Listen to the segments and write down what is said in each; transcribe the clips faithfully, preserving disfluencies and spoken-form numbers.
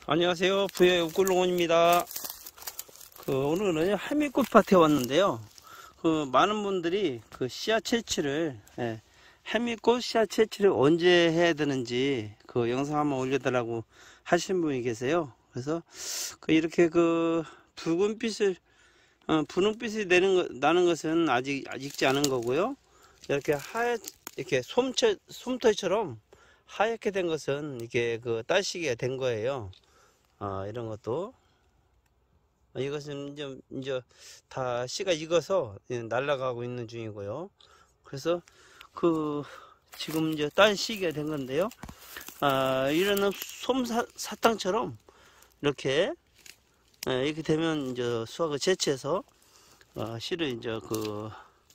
안녕하세요. 부의 옥골농원입니다. 그 오늘은 할미꽃 밭에 왔는데요. 그 많은 분들이 그 씨앗 채취를 예, 할미꽃 씨앗 채취를 언제 해야 되는지 그 영상 한번 올려달라고 하신 분이 계세요. 그래서 그 이렇게 그 붉은빛을 어, 분홍빛이 내는 거, 나는 것은 아직 익지 않은 거고요. 이렇게 하얗 이렇게 솜털 솜털처럼 하얗게 된 것은 이게 그 따시기가 된 거예요. 아, 이런 것도 이것은 이제, 이제 다 씨가 익어서 날아가고 있는 중이고요. 그래서 그 지금 이제 딸 시기가 된 건데요. 아, 이런 솜사탕처럼 이렇게 이렇게 되면 이제 수확을 채취해서 어, 씨를 이제 그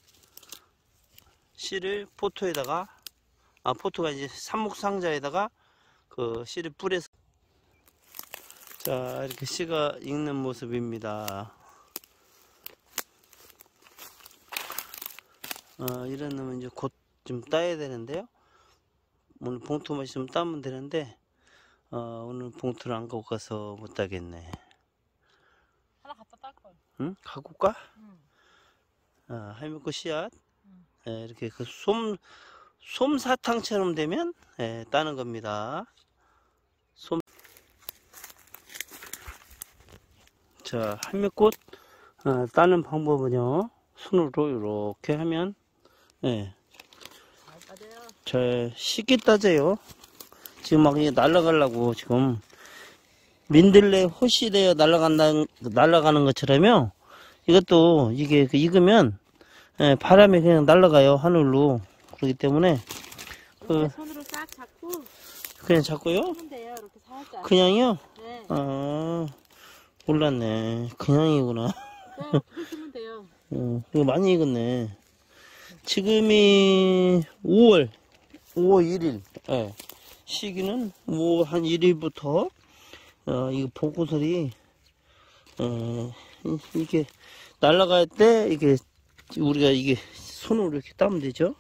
씨를 포토에다가 아 포토가 이제 삽목 상자에다가 그 씨를 뿌려서 자, 이렇게 씨가 익는 모습입니다. 어, 이런 놈은 이제 곧 좀 따야 되는데요. 오늘 봉투만 좀 따면 되는데, 어, 오늘 봉투를 안 갖고 가서 못 따겠네. 하나 갖다 딸걸. 응? 갖고 가? 응. 아, 할미꽃 씨앗. 응. 예, 이렇게 그 솜, 솜사탕처럼 되면, 예, 따는 겁니다. 솜. 자, 할미꽃 어, 따는 방법은요, 손으로 이렇게 하면 예, 잘 쉽게 따져요. 지금 막 이게 날아가려고 지금 민들레 호시 되어 날아간다는 날아가는 것처럼요. 이것도 이게 익으면 예, 바람에 그냥 날아가요, 하늘로. 그렇기 때문에 그 손으로 싹 잡고 그냥 잡고요. 하면 돼요. 이렇게 살짝. 그냥요? 네. 아, 몰랐네. 그냥이구나. 그냥 훑으면 돼요. 어, 이거 많이 익었네. 지금이 오월, 오월 일일. 예. 시기는 오월 한 일일부터, 어, 이거 벚꽃들이, 어, 이게 날아갈 때, 이게, 우리가 이게 손으로 이렇게 따면 되죠.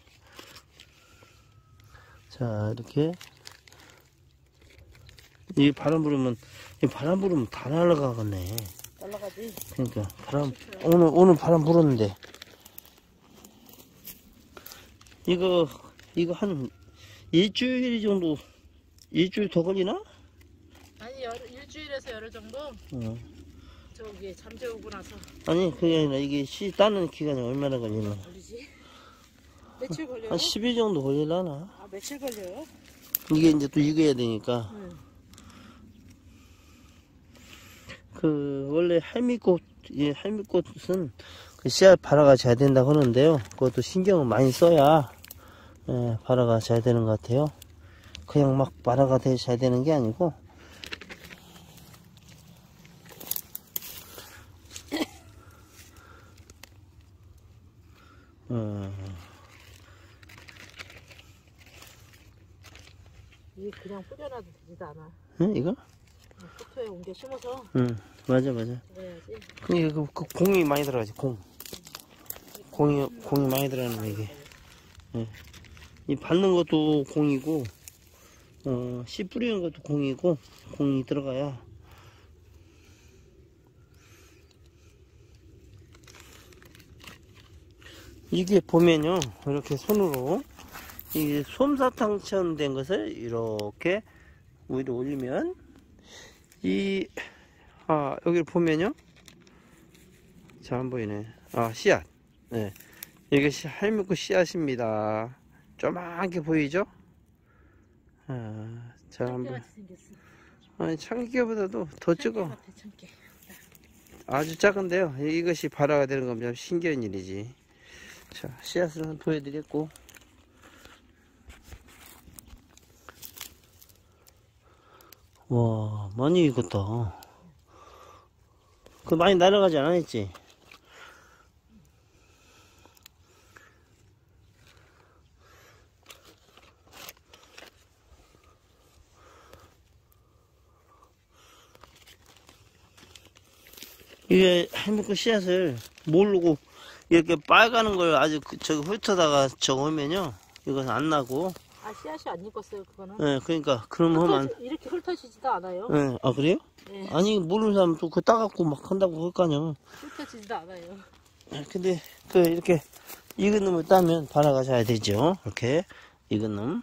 자, 이렇게. 이 바람 불으면, 이 바람 불으면 다 날아가겠네. 날아가지. 그러니까, 바람, 오늘, 오늘 바람 불었는데. 이거, 이거 한 일주일 정도, 일주일 더 걸리나? 아니 열, 일주일에서 열흘 정도. 어. 저기 잠재우고 나서. 아니, 그게 아니라 이게 씨 따는 기간이 얼마나 걸리나? 걸리지? 며칠 걸려요? 한 십 일 정도 걸리려나? 아 며칠 걸려요? 이게 이제 또 익어야 되니까. 응. 그, 원래 할미꽃, 이 할미꽃은 그 씨앗 발화가 잘 된다고 하는데요. 그것도 신경을 많이 써야, 예, 발화가 잘 되는 것 같아요. 그냥 막 발화가 되게 잘 되는 게 아니고, 어, 이게 그냥 뿌려놔도 되지도 않아. 응, 이거? 포토에 옮겨 심어서. 응, 맞아, 맞아. 그래야지. 근데 그, 그 공이 많이 들어가지, 공. 공이, 공이 많이 들어가는 거, 이게. 예. 이 밟는 것도 공이고, 어, 씨 뿌리는 것도 공이고, 공이 들어가야. 이게 보면요, 이렇게 손으로, 이 솜사탕처럼 된 것을 이렇게 위로 올리면, 이, 아, 여기를 보면요. 잘 안 보이네. 아, 씨앗. 네. 이것이 할미꽃 씨앗입니다. 조그맣게 보이죠? 아, 자, 한번. 참깨같이 생겼어. 아니, 참깨보다도 더 작아. 같아, 참깨. 아주 작은데요. 이것이 발화가 되는 건 참 신기한 일이지. 자, 씨앗을 한번 보여드렸고. 와, 많이 익었다. 그 많이 날아가지 않았지? 이게 할미꽃 씨앗을 모르고 이렇게 빨가는 걸 아주 그, 저기 훑어다가 저으면요 이것은 안 나고 아, 씨앗이 안 익었어요, 그거는. 예, 그러니까, 그러면 안, 흩어지, 이렇게 훑어지지도 않아요. 예, 아, 그래요? 네. 아니, 모르는 사람 또 그거 따갖고 막 한다고 할 거 아니야. 훑어지지도 않아요. 예, 근데, 그, 이렇게, 익은 놈을 따면 받아가셔야 되죠. 이렇게, 익은 놈.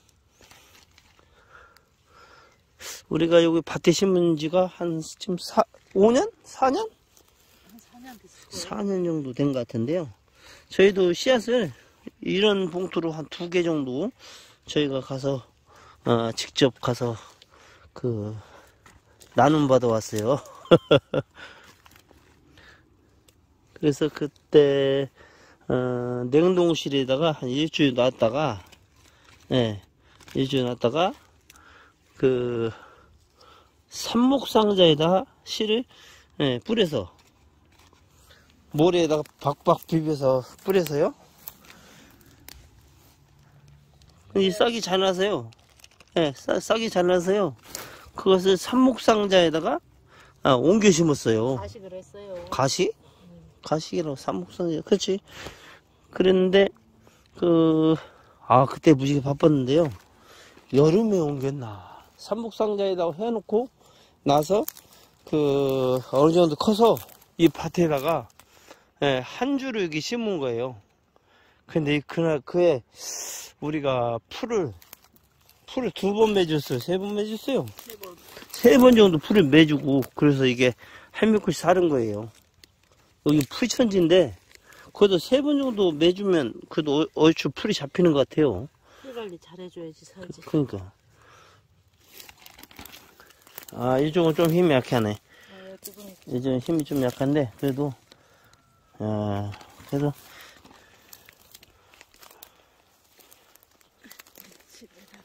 우리가 여기 밭에 심은 지가 한, 지금 사, 오 년? 사 년? 한 사 년 됐을 거예요. 사 년 정도 된 것 같은데요. 저희도 씨앗을 이런 봉투로 한 두 개 정도 저희가 가서 어, 직접 가서 그 나눔 받아 왔어요. 그래서 그때 어, 냉동실에다가 한 일주일 놨다가 예, 일주일 놨다가 그 삽목상자에다가 씨를 예, 뿌려서 모래에다가 박박 비벼서 뿌려서요. 이 싹이 잘 나서요. 예, 싹, 싹이 잘 나서요. 그것을 삽목상자에다가 아, 옮겨 심었어요. 가식을 했어요. 가시? 가시기라고 삽목상자. 그렇지. 그랬는데 그 아 그때 무지개 바빴는데요. 여름에 옮겼나. 삽목상자에다가 해놓고 나서 그 어느 정도 커서 이 밭에다가 예, 한 줄을 여기 심은 거예요. 근데 그날 그에 우리가 풀을 풀을 두 번 매줬어요. 세 번 매줬어요. 세 번. 세 번 정도 풀을 매주고 그래서 이게 할미꽃이 사른 거예요. 여기 풀천지인데 그래도 세 번 정도 매주면 그래도 얼추 풀이 잡히는 것 같아요. 풀 관리 잘해줘야지 살지. 그러니까 아 이쪽은 좀 힘이 약하네. 아, 이쪽은 이쪽은 힘이 좀 약한데 그래도 아 그래도 집에다가.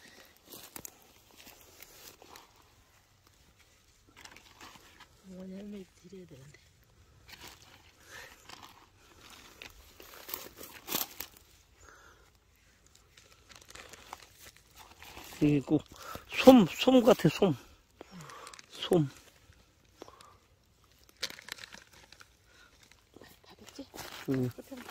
어머니 할머니 드려야 되는데. 이게 꼭 솜, 솜 같아, 솜. 솜. 다 됐지? 음.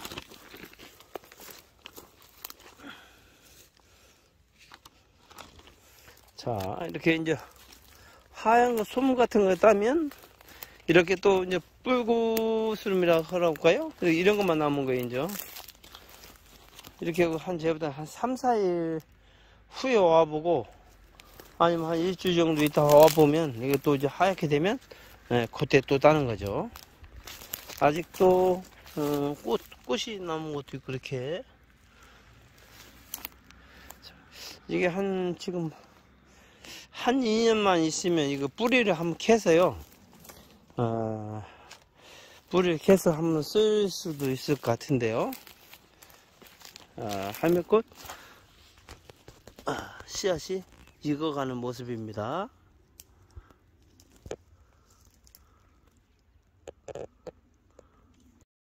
자, 이렇게 이제 하얀 거, 솜 같은 거 따면 이렇게 또 이제 뿔구스름이라고 할까요? 이런 것만 남은 거예요, 이제. 이렇게 한 제보다 한 삼, 사 일 후에 와보고 아니면 한 일주일 정도 있다 와보면 이게 또 이제 하얗게 되면 예, 그때 또 따는 거죠. 아직도 어, 꽃, 꽃이 남은 것도 있고 그렇게 이게 한 지금 한 이 년만 있으면 이거 뿌리를 한번 캐서요 어, 뿌리를 캐서 한번 쓸 수도 있을 것 같은데요. 어, 할매꽃 아, 씨앗이 익어가는 모습입니다.